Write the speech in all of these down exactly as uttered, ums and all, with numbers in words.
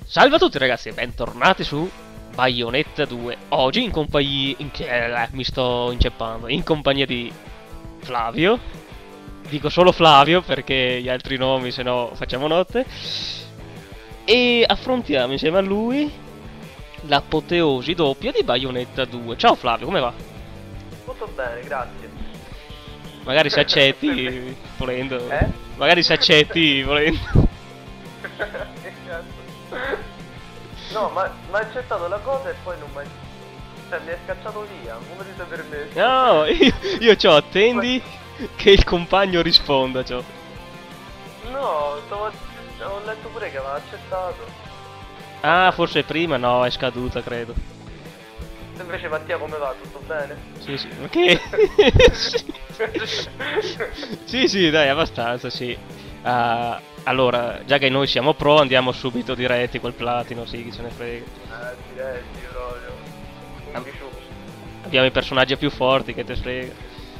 Salve a tutti ragazzi e bentornati su Bayonetta due. Oggi in compagnia... In, eh, mi sto inceppando. In compagnia di Flavio. Dico solo Flavio perché gli altri nomi se no facciamo notte. E affrontiamo insieme a lui l'apoteosi doppia di Bayonetta due. Ciao Flavio, come va? Tutto bene, grazie. Magari se accetti volendo. Eh? Magari se accetti volendo. Che cazzo? No, ma mi ha accettato la cosa e poi non mi ha... Cioè, mi è scacciato via, come ti sei permesso? No, io, io c'ho attendi che il compagno risponda, c'ho. No, stavo... ho letto pure che aveva accettato. Ah, forse prima? No, è scaduta, credo. Invece Mattia come va? Tutto bene? Sì, sì, ma che? sì. sì, sì, dai, abbastanza, sì. Uh, allora, già che noi siamo pro, andiamo subito diretti col platino, sì, chi se ne frega. Eh, diretti proprio. undici. Abbiamo i personaggi più forti, che te frega.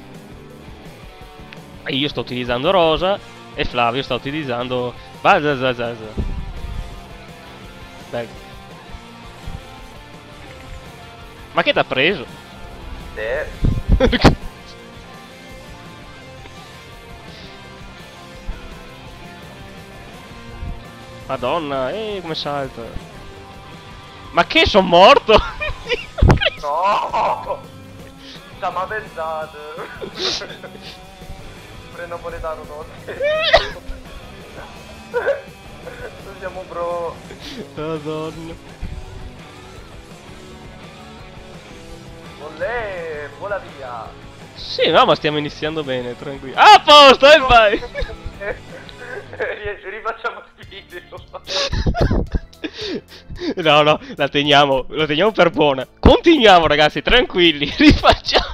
E io sto utilizzando Rosa e Flavio sta utilizzando Bazazazaza. Beh. Ma che t'ha preso? Sì. Madonna, eh, come salta. Ma che, son morto? No! Ci ha mai pensato? Pure napoletano notte. Noi siamo pro. Madonna. Olè, vola via. Sì, no, ma stiamo iniziando bene, tranquillo. Ah, a posto, e vai! Rifacciamo il video. No, no, la teniamo, la teniamo per buona. Continuiamo, ragazzi, tranquilli, rifacciamo.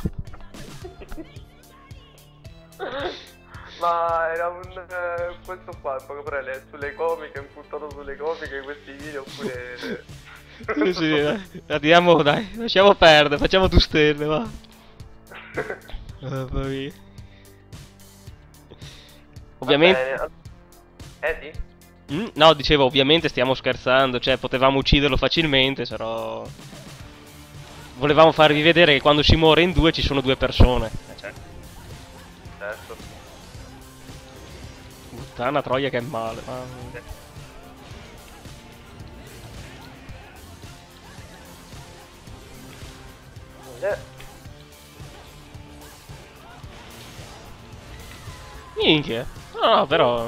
Ma era un... Eh, questo qua, poco parole, sulle comiche, un puntato sulle comiche, questi video, oppure... Sì, sì, dai, la diamo, dai, lasciamo perdere, facciamo due stelle, va. Mamma mia. Ovviamente... Eh, sì? Mm, no, dicevo, ovviamente stiamo scherzando, cioè potevamo ucciderlo facilmente, però... Volevamo farvi vedere che quando si muore in due ci sono due persone. Eh, cioè. Certo. Puttana troia che è male. Ah. Eh. Minchia. No, però...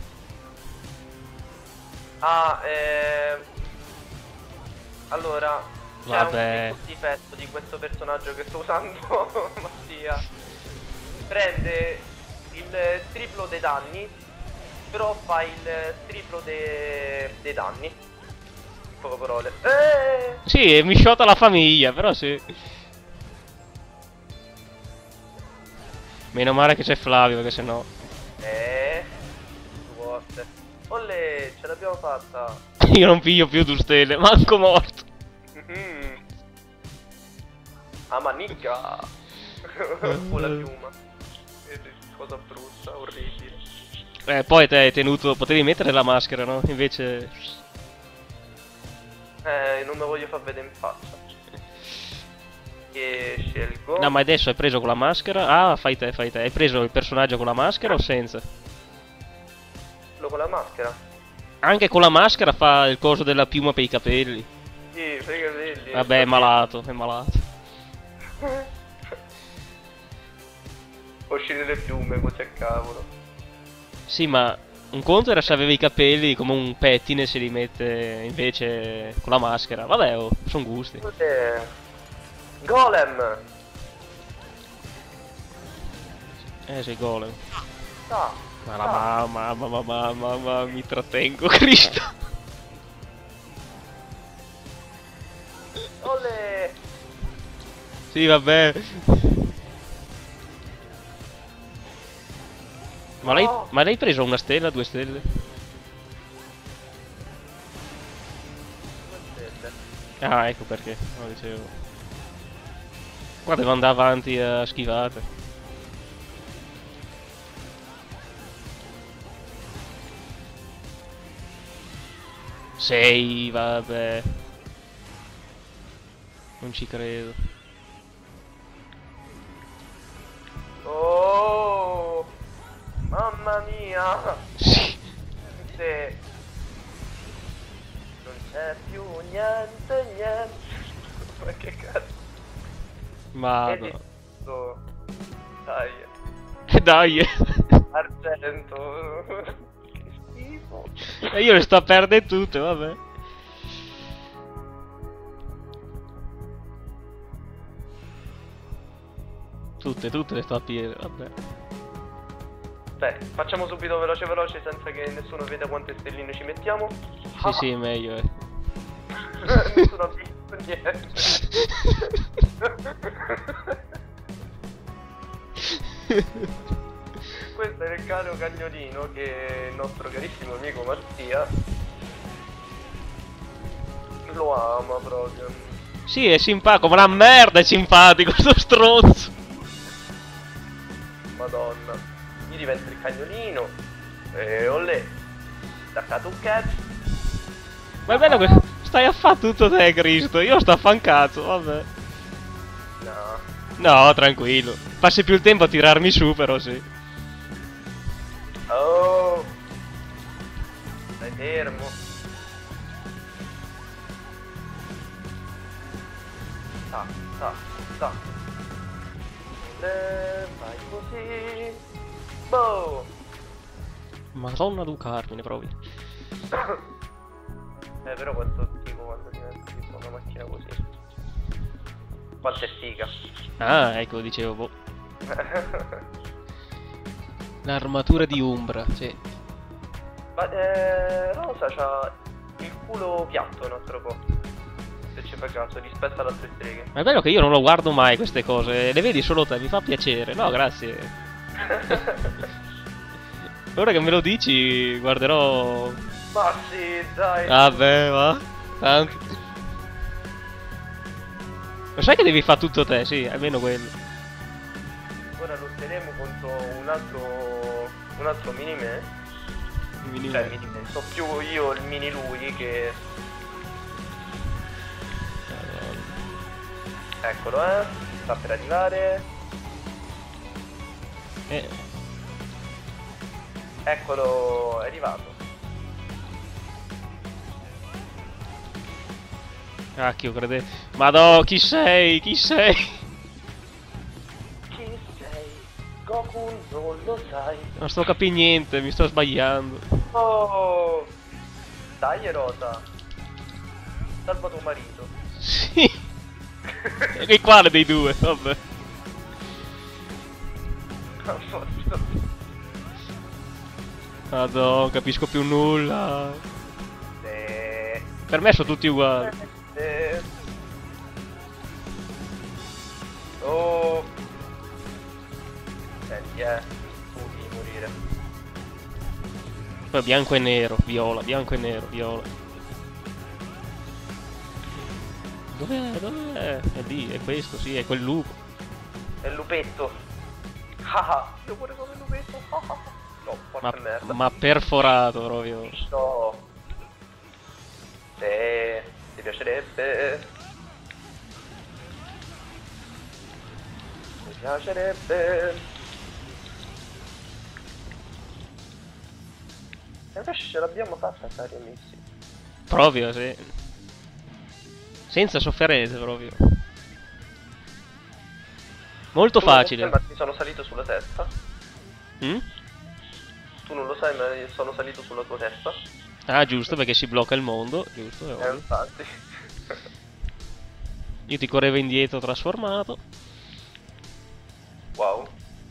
Ah, ehm... allora, c'è Vabbè. un difetto di questo personaggio che sto usando, Mattia. Prende il triplo dei danni, però fa il triplo dei, dei danni. In poche parole. Eh! Sì, mi sciota la famiglia, però sì. Meno male che c'è Flavio, perché sennò... Eh... Vuote. Olle, ce l'abbiamo fatta. Io non piglio più due stelle, manco morto. Mm-hmm. Ah, manicca. Con la piuma. Cosa brutta, orribile. Eh, poi te hai tenuto... Potevi mettere la maschera, no? Invece... Eh, non me voglio far vedere in faccia. Che scelgo. No, ma adesso hai preso con la maschera? Ah, fai te, fai te. Hai preso il personaggio con la maschera o senza? Quello con la maschera. Anche con la maschera fa il coso della piuma per i capelli. Sì, per i capelli. Vabbè, è malato, è malato. Può uscire le piume, così a cavolo. Sì, ma un conto era se aveva i capelli come un pettine se li mette invece con la maschera. Vabbè, oh, sono gusti. Cos'è? Golem! Eh, sei golem. Ah, Ma la mamma, mamma, mamma, mamma, mi trattengo, Cristo. Olè! Sì, vabbè. Ma lei, No. ma lei hai preso una stella, due stelle? Ah, ecco perché, no, dicevo. Qua devo andare avanti a schivate. sei, vabbè. Non ci credo. Oh, mamma mia. Sì. Se non c'è più niente, niente. Ma che cazzo? Vado. Vedi tutto. Dai, E dai. argento. Che schifo. E io le sto a perdere tutte, vabbè. Tutte, tutte le sto a piede, vabbè. Dai, facciamo subito veloce veloce senza che nessuno veda quante stelline ci mettiamo. Sì, sì, è meglio, eh. Nessuno ha visto niente. Questo è il cane cagnolino che è il nostro carissimo amico Mattia lo ama proprio. Sì, è simpatico, ma una merda è simpatico, sto stronzo. Madonna. Gli diventa il cagnolino. E olè. Staccato un cazzo. Ma è bello che stai a fare tutto te, Cristo. Io sto a fan cazzo, vabbè. No. No, tranquillo. Passi più il tempo a tirarmi su, però sì. Oh. Stai fermo. Sta, sta, sta. Le fai così. Boh. Madonna du Carmine, proprio. Eh, però quanto tipo quando diventa tipo una macchina così. Quanto è figa. Ah, ecco, dicevo, boh. L'armatura di Umbra, sì. Ma eh, Rosa c'ha il culo piatto un altro po'. Se ci fai caso, rispetto alle altre streghe. Ma è bello che io non lo guardo mai queste cose. Le vedi solo te, mi fa piacere. No, grazie. Ora che me lo dici, guarderò. Ma sì, dai. Vabbè, va. Tanto. Lo sai che devi fare tutto te, sì, almeno quello. Ora lotteremo contro un altro. Un altro mini me. Mini Cioè, me. mini me. So più io il mini lui che. Eccolo, eh. Sta per arrivare. Eh. Eccolo, è arrivato. Cacchio, crede. Madò, chi sei? Chi sei? Chi sei? Goku non lo sai. Non sto capendo niente, mi sto sbagliando. Oh! Dai, Rosa. Salva tuo marito. Sì. E quale dei due? Vabbè. Madò, non capisco più nulla. Eh, Per me sono tutti uguali. eh. Oh! Senti, eh. Tu devi morire. Poi bianco e nero, viola, bianco e nero, viola. Dov'è? Dov'è? È lì, è questo, sì, è quel lupo. È il lupetto. Ah ah. Io pure come il lupetto. Ah ah. No, porca Ma, merda. ma perforato proprio. No. Se ti piacerebbe. Mi piacerebbe. E invece ce l'abbiamo fatta Sario Missi. Proprio, sì. Senza sofferenze proprio. Molto Tu non lo facile. sai, ma ti sono salito sulla testa. Mm? Tu non lo sai, ma sono salito sulla tua testa. Ah, giusto, perché si blocca il mondo. Giusto, è Eh, ovvio. infatti. Io ti correvo indietro trasformato. Wow.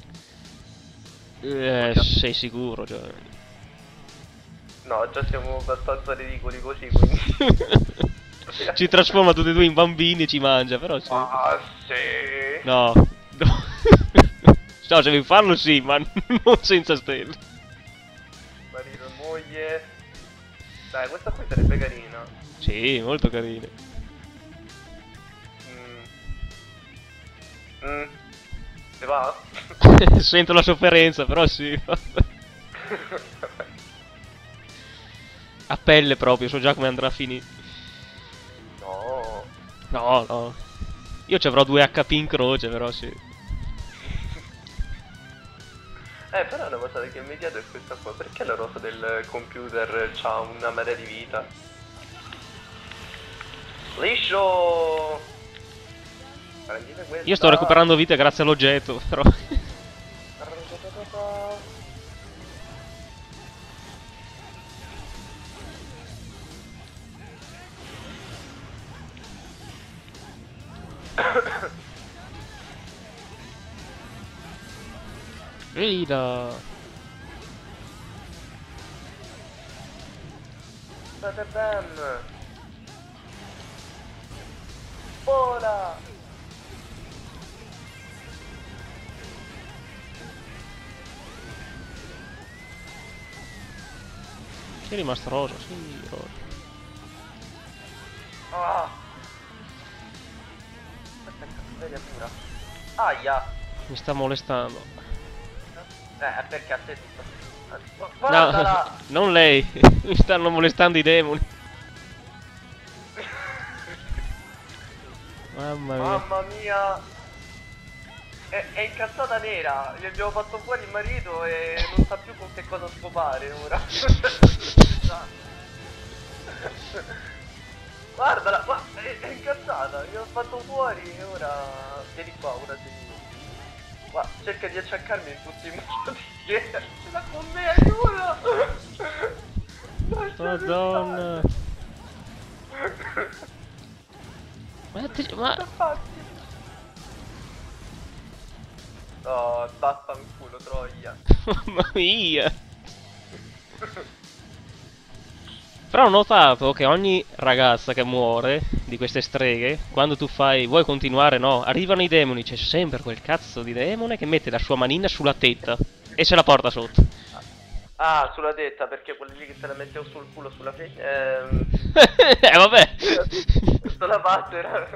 Eh, sei sicuro, cioè. No, già siamo abbastanza ridicoli così, quindi. Ci trasforma tutti e due in bambini e ci mangia, però sì. Ah, sì. No. No, no, se devi farlo sì, ma non senza stelle. Marito e moglie. Dai, questa qui sarebbe carina. Sì, molto carine. Mm. Mm. Se va? Sento la sofferenza, però sì. A pelle proprio, so già come andrà a finire. No. No, no. Io ci avrò due H P in croce, però sì. Eh, però una cosa che mi chiedo è questa qua. Perché la rosa del computer c'ha una marea di vita? Liscio! Prendite questa. Io sto recuperando vite grazie all'oggetto, però. Vida. Bam bam. Vola! Chi è rimasto rosa? Sì, rosa. Ah! Questa è cattiveria pura. Aia! Mi sta molestando. Eh, perché a te ti sta... No, Guardala! non lei. Mi stanno molestando i demoni. Mamma mia. Mamma mia! È, è incazzata nera! Gli abbiamo fatto fuori il marito e non sa più con che cosa scopare ora. Guardala, ma è, è incazzata! Gli ho fatto fuori e ora... Vieni qua, ora ti... Guarda, cerca di acciaccarmi in tutti i modi. Ce l'ha con me, aiuta! Madonna. Ma, te, ma... Oh, vaffanculo, troia. Mamma mia. Però ho notato che ogni ragazza che muore di queste streghe, quando tu fai vuoi continuare, no, arrivano i demoni, c'è sempre quel cazzo di demone che mette la sua manina sulla tetta e se la porta sotto. Ah, sulla tetta, perché quelli lì che se la mettevo sul culo sulla freccia. Ehm... eh vabbè. Sulla parte era...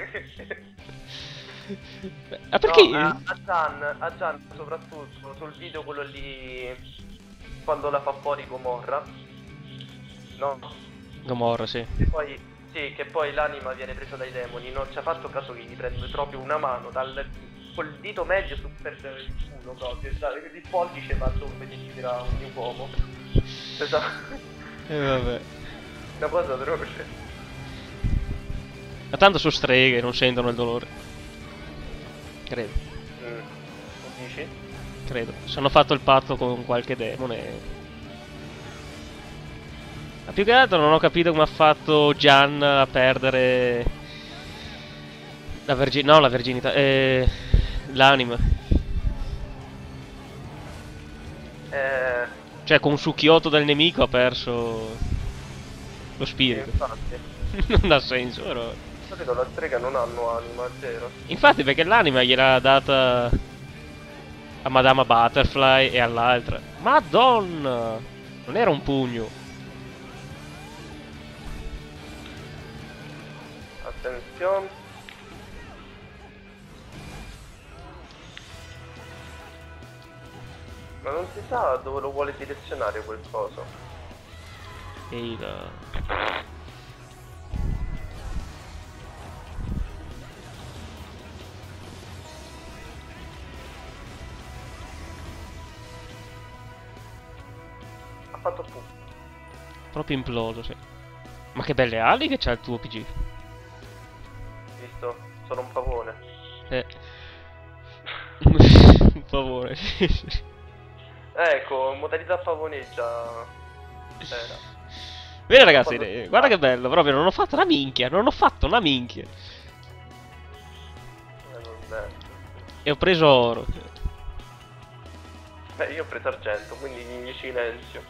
Ma perché? No, a, a Gian, a Gian soprattutto, sul video quello lì quando la fa fuori Gomorra. No? Gomorra, sì. E poi, sì, che poi l'anima viene presa dai demoni, non ci ha fatto caso che gli prende proprio una mano dal col dito medio su per il culo proprio, cioè, il pollice va dove gli tira un uomo. Esatto. E eh, vabbè. Una cosa proprio. Ma tanto su streghe non sentono il dolore. Credo. Mm. Dici? Credo. Se hanno fatto il patto con qualche demone. Ma più che altro non ho capito come ha fatto Gian a perdere la verginità. No, la verginità. Eh, l'anima. Eh... Cioè, con un succhiotto del nemico ha perso lo spirito. Infatti. Non ha senso, però. Di solito la strega non hanno anima, zero. Infatti, perché l'anima gliel'ha data a Madama Butterfly e all'altra. Madonna! Non era un pugno. Attenzione. Ma non si sa dove lo vuole direzionare quel coso. Ehi là. Ha fatto pu. Proprio imploso, sì. Ma che belle ali che c'ha il tuo P G. Visto? Sono un pavone. Eh. Un favore. Ecco, modalità pavoneggia. Era. Bene ragazzi, eh, guarda che bello, proprio non ho fatto una minchia, non ho fatto una minchia. Eh, vabbè. E ho preso oro. Beh, io ho preso argento, quindi mi silenzio.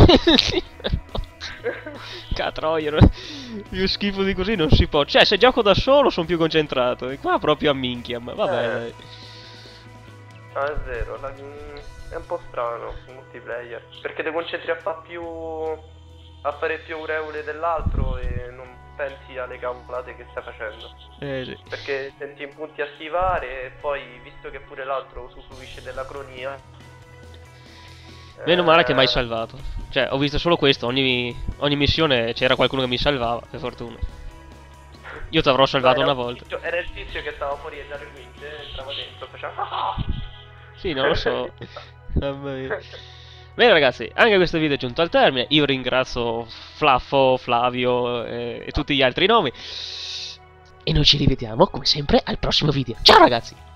Catroia, no? Più schifo di così non si può. Cioè, se gioco da solo sono più concentrato. E qua proprio a minchia, ma vabbè. Eh. Dai. Ah, è vero, la... è un po' strano il multiplayer. Perché ti concentri a fare più... a fare più aureole dell'altro e non pensi alle cavolate che stai facendo. Eh sì. Perché senti in punti a schivare e poi, visto che pure l'altro usufruisce della cronia, Meno male che mi hai Eh, salvato. Cioè, ho visto solo questo, ogni, ogni missione c'era qualcuno che mi salvava, per fortuna. Io ti avrò no, salvato era, una un volta. tizio, era il tizio che stava fuori dalle guide, entrava dentro, faceva "Ah, ah". Sì, non lo so. Mamma mia. Bene ragazzi, anche questo video è giunto al termine. Io ringrazio Flaffo, Flavio eh, e tutti gli altri nomi. E noi ci rivediamo come sempre al prossimo video. Ciao ragazzi!